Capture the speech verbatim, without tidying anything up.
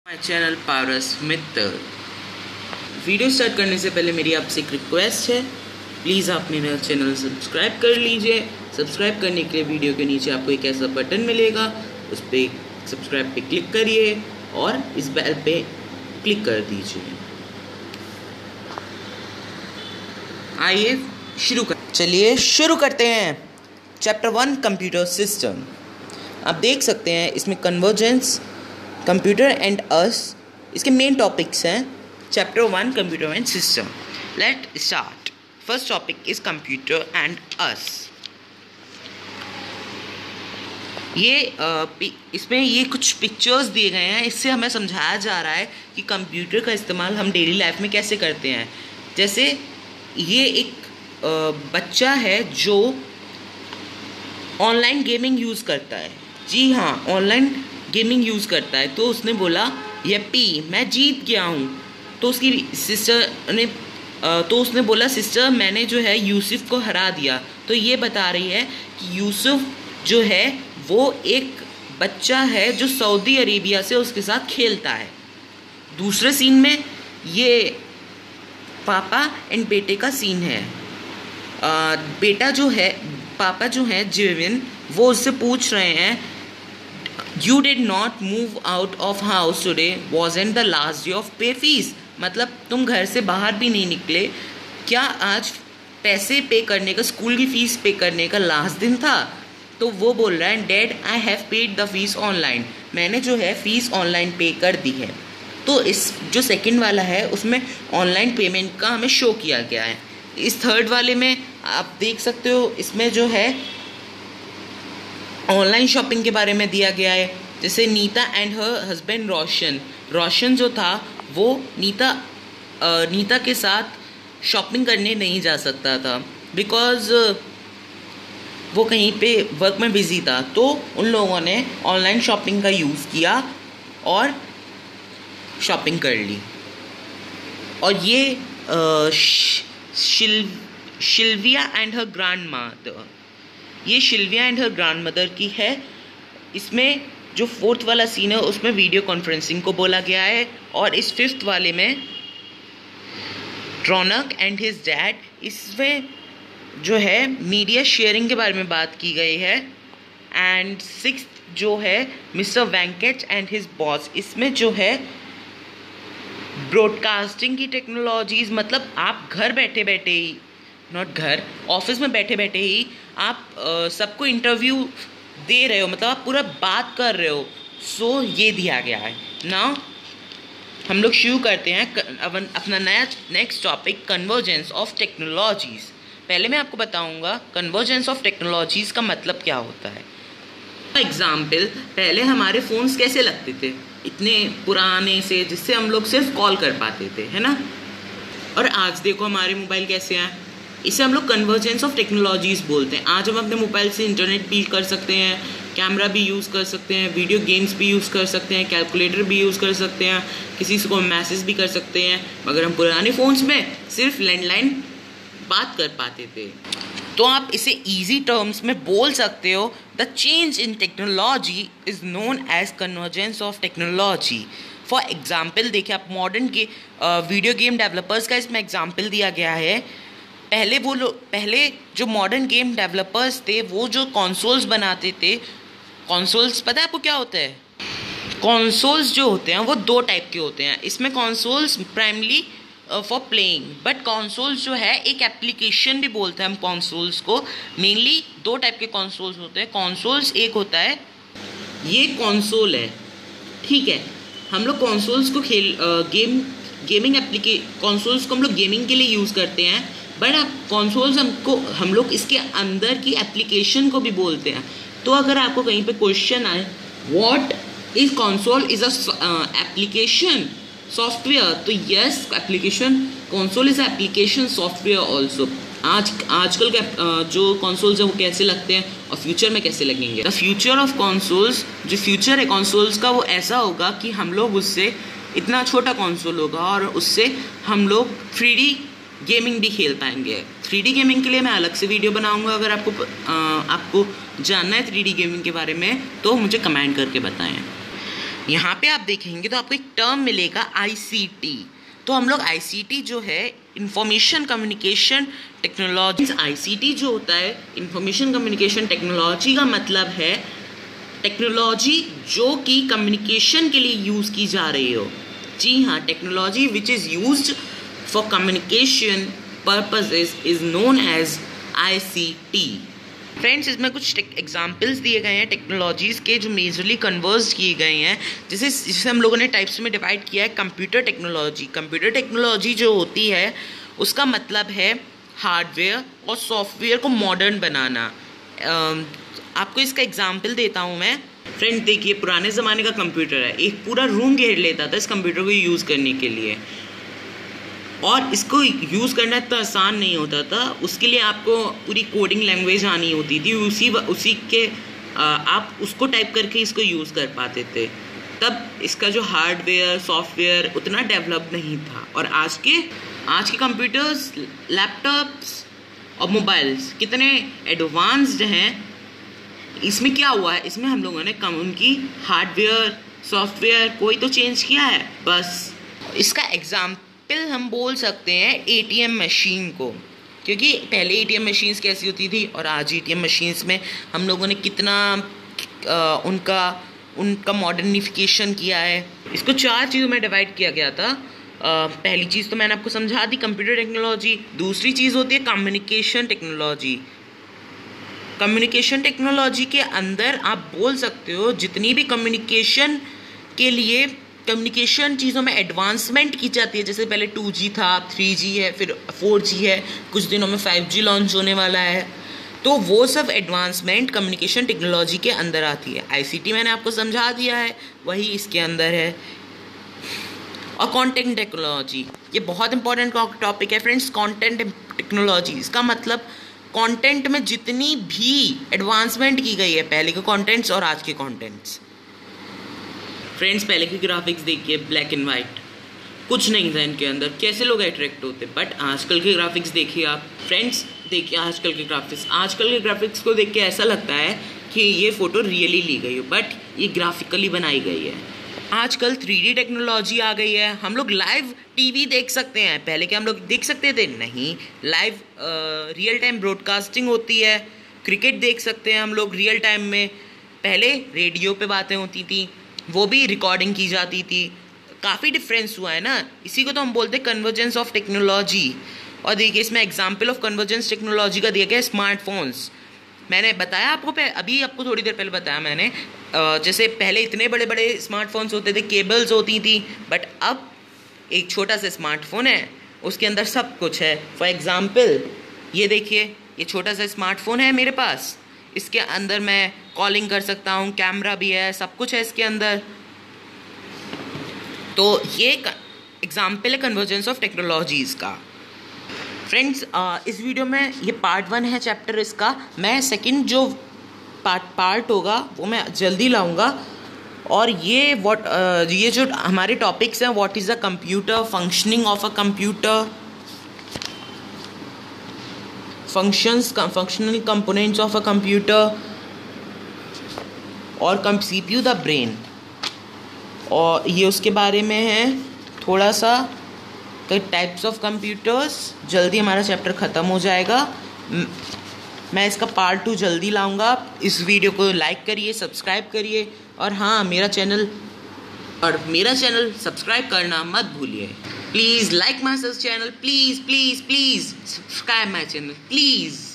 My channel power Samita. Video start करने से पहले मेरी आपसे एक रिक्वेस्ट है, प्लीज़ आप मेरा चैनल सब्सक्राइब कर लीजिए। सब्सक्राइब करने के लिए वीडियो के नीचे आपको एक ऐसा बटन मिलेगा, उस पर सब्सक्राइब पे क्लिक करिए और इस बेल पे क्लिक कर दीजिए। आइए शुरू कर चलिए शुरू करते हैं। Chapter one computer system. आप देख सकते हैं इसमें कन्वर्जेंस, कंप्यूटर एंड अस इसके मेन टॉपिक्स हैं। Chapter one computer and system. Let start. First topic is computer and us. ये इसमें ये कुछ पिक्चर्स दिए गए हैं, इससे हमें समझाया जा रहा है कि कंप्यूटर का इस्तेमाल हम डेली लाइफ में कैसे करते हैं। जैसे ये एक बच्चा है जो ऑनलाइन गेमिंग यूज़ करता है। जी हाँ, ऑनलाइन गेमिंग यूज़ करता है। तो उसने बोला यप्पी मैं जीत गया हूँ। तो उसकी सिस्टर ने तो उसने बोला सिस्टर मैंने जो है यूसुफ को हरा दिया। तो ये बता रही है कि यूसुफ जो है वो एक बच्चा है जो सऊदी अरेबिया से उसके साथ खेलता है। दूसरे सीन में ये पापा एंड बेटे का सीन है। आ, बेटा जो है पापा जो है जिविन, वो उससे पूछ रहे हैं you did not move out of house today wasn't the last day of pay fees. मतलब तुम घर से बाहर भी नहीं निकले, क्या आज पैसे पे करने का, स्कूल की फ़ीस पे करने का लास्ट दिन था? तो वो बोल रहा है dad I have paid the fees online. मैंने जो है फ़ीस ऑनलाइन पे कर दी है। तो इस जो सेकंड वाला है उसमें ऑनलाइन पेमेंट का हमें शो किया गया है। इस थर्ड वाले में आप देख सकते हो, इसमें जो है ऑनलाइन शॉपिंग के बारे में दिया गया है। जैसे Neeta and her husband Roshan Roshan जो था वो नीता नीता के साथ शॉपिंग करने नहीं जा सकता था बिकॉज़ वो कहीं पे वर्क में बिज़ी था। तो उन लोगों ने ऑनलाइन शॉपिंग का यूज़ किया और शॉपिंग कर ली। और ये शिल Silvia and her grandmother, ये Silvia and her grandmother की है। इसमें जो फोर्थ वाला सीन है उसमें वीडियो कॉन्फ्रेंसिंग को बोला गया है। और इस फिफ्थ वाले में रौनक एंड हिज डैड, इसमें जो है मीडिया शेयरिंग के बारे में बात की गई है। एंड सिक्स्थ जो है mister Venkat and his boss, इसमें जो है ब्रॉडकास्टिंग की टेक्नोलॉजीज़, मतलब आप घर बैठे बैठे ही, नॉट घर, ऑफिस में बैठे बैठे ही आप uh, सबको इंटरव्यू दे रहे हो, मतलब आप पूरा बात कर रहे हो। सो so, ये दिया गया है। नाउ हम लोग शुरू करते हैं अपना नया next topic, convergence of technologies. पहले मैं आपको बताऊंगा कन्वर्जेंस ऑफ टेक्नोलॉजीज़ का मतलब क्या होता है। एग्जाम्पल, पहले हमारे फ़ोन्स कैसे लगते थे, इतने पुराने से, जिससे हम लोग सिर्फ कॉल कर पाते थे, है ना। और आज देखो हमारे मोबाइल कैसे हैं। इसे हम लोग कन्वर्जेंस ऑफ टेक्नोलॉजीज़ बोलते हैं। आज हम अपने मोबाइल से इंटरनेट भी कर सकते हैं, कैमरा भी यूज़ कर सकते हैं, वीडियो गेम्स भी यूज़ कर सकते हैं, कैलकुलेटर भी यूज़ कर सकते हैं, किसी को मैसेज भी कर सकते हैं। मगर हम पुराने फ़ोन्स में सिर्फ लैंडलाइन बात कर पाते थे। तो आप इसे इजी टर्म्स में बोल सकते हो, the change in technology is known as convergence of technology. For example देखिए, आप मॉडर्न के वीडियो गेम डेवलपर्स का इसमें एग्जाम्पल दिया गया है। पहले वो लोग पहले जो मॉडर्न गेम डेवलपर्स थे वो जो कंसोल्स बनाते थे, कंसोल्स पता है आपको क्या होता है? कंसोल्स जो होते हैं वो दो टाइप के होते हैं। इसमें consoles primarily for playing, but consoles जो है एक एप्लीकेशन भी बोलते हैं हम कंसोल्स को। मेनली दो टाइप के कंसोल्स होते हैं। कंसोल्स एक होता है, ये कंसोल है, ठीक है, हम लोग कंसोल्स को खेल गेम गेमिंग एप्लीके कंसोल्स को हम लोग गेमिंग के लिए यूज़ करते हैं। बट आप कंसोल्स हमको हम लोग इसके अंदर की एप्लीकेशन को भी बोलते हैं। तो अगर आपको कहीं पे क्वेश्चन आए what is console is a application software, तो yes, application console is application software also. आज आजकल के जो कंसोल्स है वो कैसे लगते हैं और फ्यूचर में कैसे लगेंगे। द फ्यूचर ऑफ कंसोल्स, जो फ्यूचर है कंसोल्स का वो ऐसा होगा कि हम लोग उससे, इतना छोटा कंसोल होगा और उससे हम लोग थ्री डी गेमिंग भी खेल पाएंगे। थ्री डी गेमिंग के लिए मैं अलग से वीडियो बनाऊंगा। अगर आपको आ, आपको जानना है थ्री डी गेमिंग के बारे में तो मुझे कमेंट करके बताएं। यहाँ पे आप देखेंगे तो आपको एक टर्म मिलेगा आई सी टी। तो हम लोग आई सी टी जो है information communication technology, I C T जो होता है इंफॉर्मेशन कम्युनिकेशन टेक्नोलॉजी का मतलब है टेक्नोलॉजी जो कि कम्युनिकेशन के लिए यूज़ की जा रही हो। जी हाँ, technology which is used for communication purposes is known as I C T. Friends, इसमें कुछ एग्जाम्पल्स दिए गए हैं टेक्नोलॉजीज़ के जो मेजरली कन्वर्स किए गए हैं, जिसे जिसे हम लोगों ने टाइप्स में डिवाइड किया है। कंप्यूटर टेक्नोलॉजी, कंप्यूटर टेक्नोलॉजी जो होती है उसका मतलब है हार्डवेयर और सॉफ्टवेयर को मॉडर्न बनाना। आपको इसका एग्जाम्पल देता हूँ मैं। फ्रेंड देखिए, पुराने ज़माने का कंप्यूटर है, एक पूरा रूम घेर लेता था इस कंप्यूटर को यूज़ करने के लिए, और इसको यूज़ करना इतना आसान नहीं होता था। उसके लिए आपको पूरी कोडिंग लैंग्वेज आनी होती थी, उसी उसी के आप उसको टाइप करके इसको यूज़ कर पाते थे। तब इसका जो हार्डवेयर सॉफ्टवेयर उतना डेवलप नहीं था। और आज के आज के कंप्यूटर्स, लैपटॉप्स और मोबाइल्स कितने एडवांस्ड हैं। इसमें क्या हुआ है, इसमें हम लोगों ने कम उनकी हार्डवेयर सॉफ्टवेयर कोई तो चेंज किया है बस। इसका एग्जाम्पल हम बोल सकते हैं ए टी एम मशीन को, क्योंकि पहले ए टी एम मशीन्स कैसी होती थी और आज ए टी एम मशीन्स में हम लोगों ने कितना आ, उनका उनका मॉडर्निफिकेशन किया है। इसको चार चीज़ों में डिवाइड किया गया था। आ, पहली चीज़ तो मैंने आपको समझा दी, कंप्यूटर टेक्नोलॉजी। दूसरी चीज़ होती है कम्युनिकेशन टेक्नोलॉजी। कम्युनिकेशन टेक्नोलॉजी के अंदर आप बोल सकते हो जितनी भी कम्युनिकेशन के लिए कम्युनिकेशन चीज़ों में एडवांसमेंट की जाती है, जैसे पहले टू जी था, थ्री जी है, फिर फोर जी है, कुछ दिनों में फाइव जी लॉन्च होने वाला है। तो वो सब एडवांसमेंट कम्युनिकेशन टेक्नोलॉजी के अंदर आती है। आई सी टी मैंने आपको समझा दिया है, वही इसके अंदर है। और कंटेंट टेक्नोलॉजी, ये बहुत इंपॉर्टेंट टॉपिक है फ्रेंड्स। कंटेंट टेक्नोलॉजी, इसका मतलब कंटेंट में जितनी भी एडवांसमेंट की गई है, पहले के कंटेंट्स और आज के कंटेंट्स। फ्रेंड्स, पहले के ग्राफिक्स देखिए, ब्लैक एंड वाइट, कुछ नहीं था इनके अंदर, कैसे लोग अट्रैक्ट होते। बट आजकल के ग्राफिक्स देखिए आप फ्रेंड्स, देखिए आजकल के ग्राफिक्स आजकल के ग्राफिक्स को देख के ऐसा लगता है कि ये फ़ोटो रियली ली गई हो, बट ये ग्राफिकली बनाई गई है। आजकल थ्री डी टेक्नोलॉजी आ गई है, हम लोग लाइव टीवी देख सकते हैं। पहले क्या हम लोग देख सकते थे? नहीं। लाइव रियल टाइम ब्रॉडकास्टिंग होती है, क्रिकेट देख सकते हैं हम लोग रियल टाइम में। पहले रेडियो पे बातें होती थी, वो भी रिकॉर्डिंग की जाती थी। काफ़ी डिफरेंस हुआ है ना, इसी को तो हम बोलते हैं कन्वर्जेंस ऑफ टेक्नोलॉजी। और देखिए, इसमें एग्जाम्पल ऑफ कन्वर्जेंस टेक्नोलॉजी का दिया गया स्मार्टफोन्स। मैंने बताया आपको, अभी आपको थोड़ी देर पहले बताया मैंने, जैसे पहले इतने बड़े बड़े स्मार्टफोन्स होते थे, केबल्स होती थी, बट अब एक छोटा सा स्मार्टफोन है, उसके अंदर सब कुछ है। फॉर एग्ज़ाम्पल ये देखिए, ये छोटा सा स्मार्टफोन है मेरे पास, इसके अंदर मैं कॉलिंग कर सकता हूँ, कैमरा भी है, सब कुछ है इसके अंदर। तो ये एग्जाम्पल है कन्वर्जेंस ऑफ टेक्नोलॉजीज़ का। फ्रेंड्स, इस वीडियो में ये पार्ट वन है चैप्टर इसका। मैं सेकंड जो पार्ट पार्ट होगा वो मैं जल्दी लाऊंगा। और ये व्हाट ये जो हमारे टॉपिक्स हैं, what is a computer, functioning of a computer, functions functional components of a computer, और C P U the brain, और ये उसके बारे में है थोड़ा सा। टाइप्स ऑफ कंप्यूटर्स, जल्दी हमारा चैप्टर ख़त्म हो जाएगा। मैं इसका पार्ट टू जल्दी लाऊंगा। इस वीडियो को लाइक करिए, सब्सक्राइब करिए, और हाँ, मेरा चैनल और मेरा चैनल सब्सक्राइब करना मत भूलिए। Please like my channel, please please please subscribe my channel, please.